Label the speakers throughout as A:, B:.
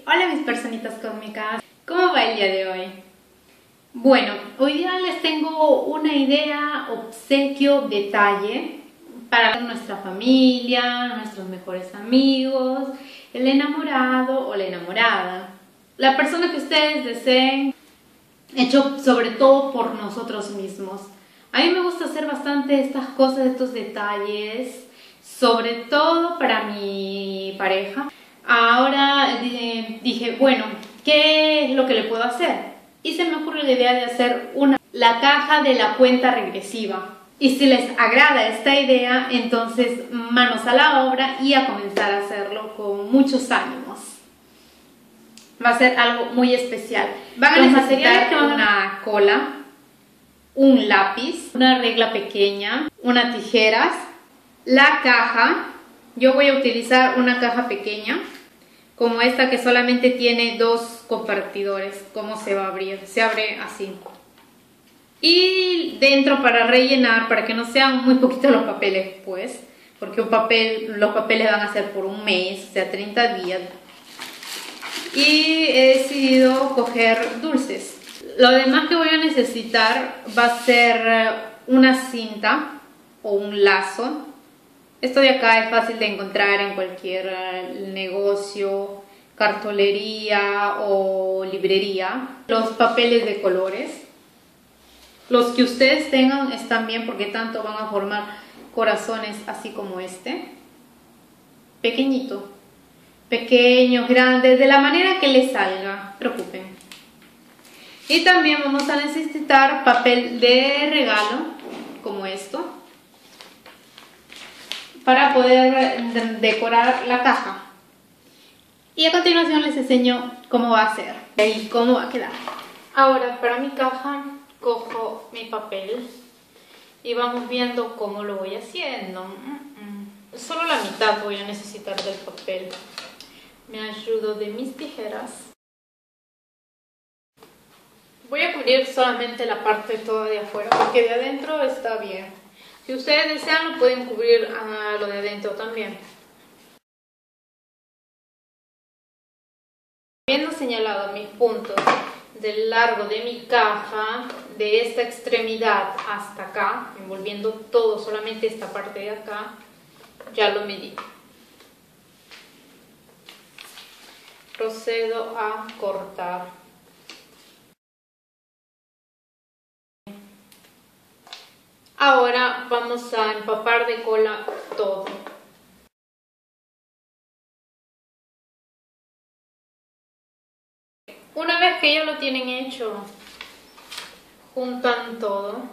A: Hola mis personitas cósmicas, ¿cómo va el día de hoy? Bueno, hoy día les tengo una idea, obsequio, detalle para nuestra familia, nuestros mejores amigos, el enamorado o la enamorada, la persona que ustedes deseen, hecho sobre todo por nosotros mismos. A mí me gusta hacer bastante estas cosas, estos detalles, sobre todo para mi pareja. Ahora dije, bueno, ¿qué es lo que le puedo hacer? Y se me ocurrió la idea de hacer la caja de la cuenta regresiva. Y si les agrada esta idea, entonces manos a la obra y a comenzar a hacerlo con muchos ánimos. Va a ser algo muy especial. Van a necesitar una cola, un lápiz, una regla pequeña, unas tijeras, la caja. Yo voy a utilizar una caja pequeña, como esta que solamente tiene 2 compartidores. ¿Cómo se va a abrir? Se abre así. Y dentro, para rellenar, para que no sean muy poquitos los papeles, pues, porque los papeles van a ser por un mes, o sea, 30 días. Y he decidido coger dulces. Lo demás que voy a necesitar va a ser una cinta o un lazo. Esto de acá es fácil de encontrar en cualquier negocio, cartolería o librería. Los papeles de colores. Los que ustedes tengan están bien porque tanto van a formar corazones así como este. Pequeñito. Pequeños, grandes, de la manera que les salga. No se preocupen. Y también vamos a necesitar papel de regalo, como esto, para poder decorar la caja. Y a continuación les enseño cómo va a ser y cómo va a quedar. Ahora, para mi caja, cojo mi papel y vamos viendo cómo lo voy haciendo. Solo la mitad voy a necesitar del papel. Me ayudo de mis tijeras. Voy a cubrir solamente la parte toda de afuera, porque de adentro está bien. Si ustedes desean, lo pueden cubrir a lo de adentro también. Habiendo señalado mis puntos del largo de mi caja, de esta extremidad hasta acá, envolviendo todo, solamente esta parte de acá, ya lo medí. Procedo a cortar. Ahora vamos a empapar de cola todo. Una vez que ya lo tienen hecho, juntan todo.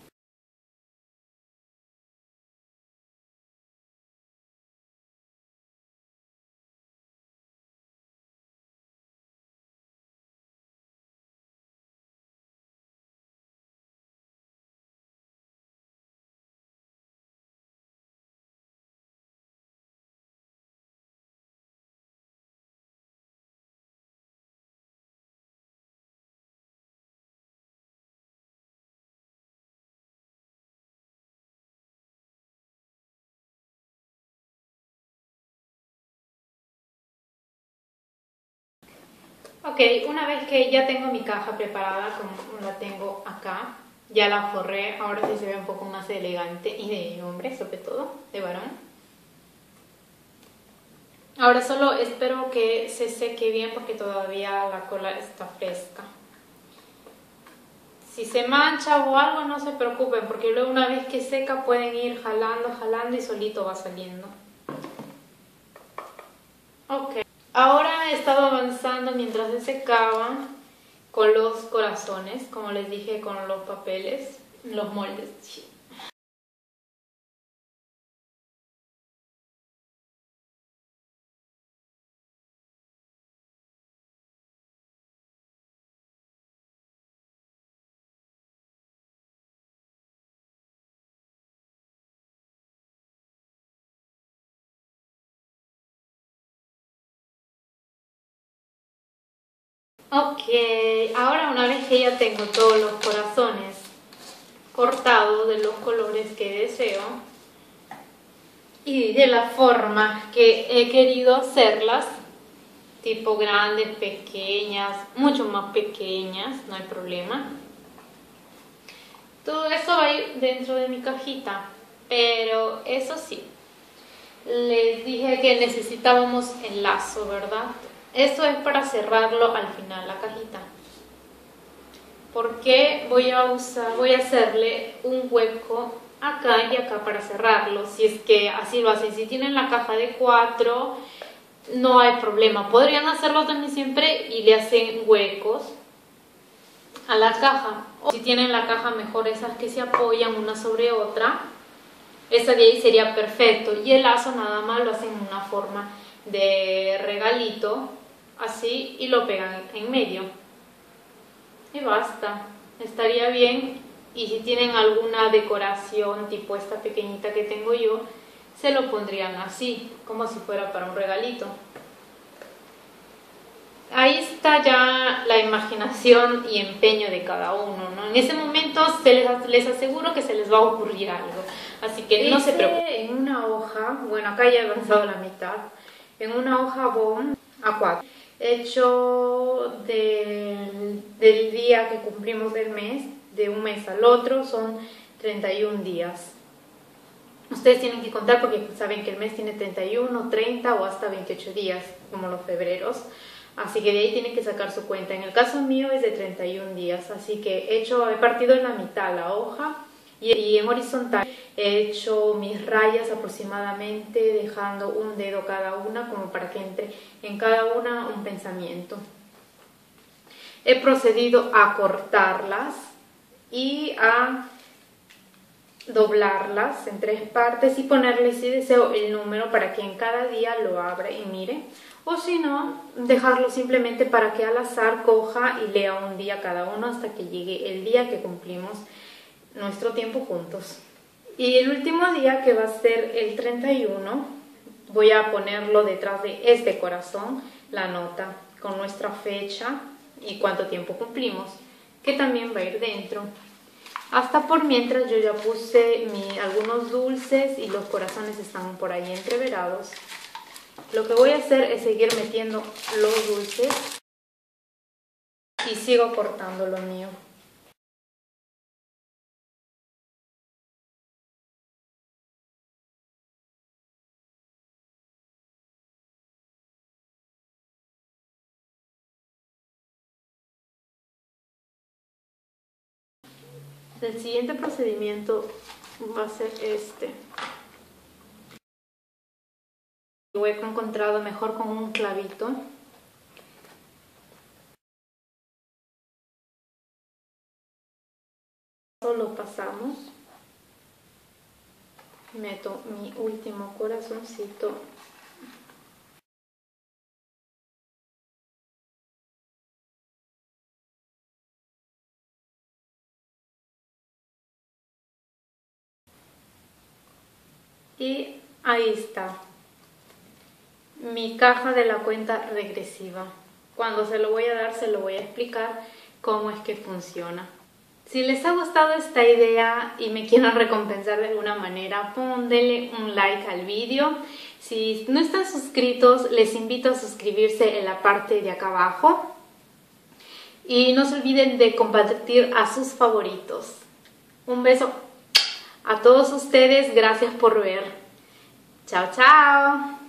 A: Ok, una vez que ya tengo mi caja preparada, como la tengo acá, ya la forré, ahora sí se ve un poco más elegante y de hombre, sobre todo, de varón. Ahora solo espero que se seque bien porque todavía la cola está fresca. Si se mancha o algo, no se preocupen, porque luego una vez que seca pueden ir jalando, jalando y solito va saliendo. Ok. Ahora he estado avanzando mientras se secaba con los corazones, como les dije, con los papeles, los moldes. Ok, ahora una vez que ya tengo todos los corazones cortados de los colores que deseo y de la forma que he querido hacerlas, tipo grandes, pequeñas, mucho más pequeñas, no hay problema. Todo eso va a ir dentro de mi cajita, pero eso sí, les dije que necesitábamos el lazo, ¿verdad? Esto es para cerrarlo al final, la cajita. Porque voy a hacerle un hueco acá y acá para cerrarlo, si es que así lo hacen. Si tienen la caja de 4, no hay problema, podrían hacerlo también siempre y le hacen huecos a la caja, o si tienen la caja mejor esas que se apoyan una sobre otra, esa de ahí sería perfecto. Y el lazo nada más lo hacen en una forma de regalito, así, y lo pegan en medio y basta, estaría bien. Y si tienen alguna decoración tipo esta pequeñita que tengo yo, se lo pondrían así, como si fuera para un regalito. Ahí está ya la imaginación y empeño de cada uno, ¿no? En ese momento les aseguro que se les va a ocurrir algo, así que no se preocupen. En una hoja, bueno, acá ya he avanzado la mitad, en una hoja bond A4, hecho del día que cumplimos del mes, de un mes al otro, son 31 días. Ustedes tienen que contar porque saben que el mes tiene 31, 30 o hasta 28 días, como los febreros. Así que de ahí tienen que sacar su cuenta. En el caso mío es de 31 días, así que he partido en la mitad la hoja y en horizontal he hecho mis rayas aproximadamente, dejando un dedo cada una, como para que entre en cada una un pensamiento. He procedido a cortarlas y a doblarlas en 3 partes y ponerle, si deseo, el número para que en cada día lo abra y mire, o si no, dejarlo simplemente para que al azar coja y lea un día cada uno hasta que llegue el día que cumplimos nuestro tiempo juntos. Y el último día, que va a ser el 31, voy a ponerlo detrás de este corazón, la nota con nuestra fecha y cuánto tiempo cumplimos, que también va a ir dentro. Hasta por mientras yo ya puse algunos dulces y los corazones están por ahí entreverados. Lo que voy a hacer es seguir metiendo los dulces y sigo cortando lo mío. El siguiente procedimiento va a ser este. Lo he encontrado mejor con un clavito. Lo pasamos. Meto mi último corazoncito. Y ahí está mi caja de la cuenta regresiva. Cuando se lo voy a dar, se lo voy a explicar cómo es que funciona. Si les ha gustado esta idea y me quieren recompensar de alguna manera, denle un like al vídeo. Si no están suscritos, les invito a suscribirse en la parte de acá abajo. Y no se olviden de compartir a sus favoritos. Un beso a todos ustedes, gracias por ver. Chao, chao.